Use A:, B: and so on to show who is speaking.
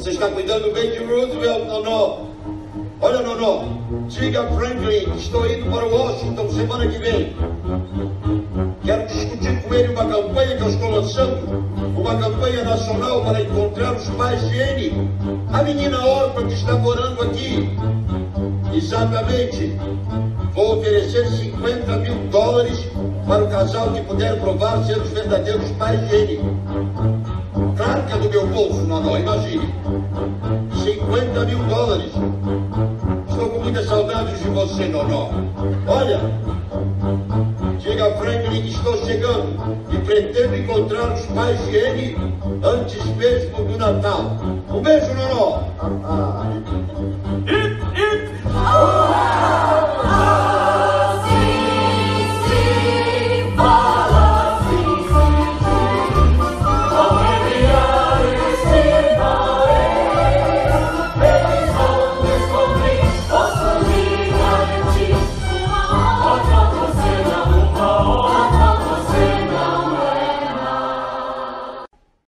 A: Você está cuidando bem de Roosevelt, Nonó? Olha, Nonó, diga a Franklin que estou indo para Washington semana que vem. Quero discutir com ele uma campanha que eu estou lançando, uma campanha nacional para encontrar os pais de Annie, a menina órfã que está morando aqui. Exatamente. Vou oferecer $50.000 para o casal que puder provar ser os verdadeiros pais de Annie. Claro que é do meu bolso, Nonó, imagine. $50.000. Estou com muitas saudades de você, Nonó. Olha, diga a Franklin que estou chegando e pretendo encontrar os pais de Annie antes mesmo do Natal. Um beijo, Nonó.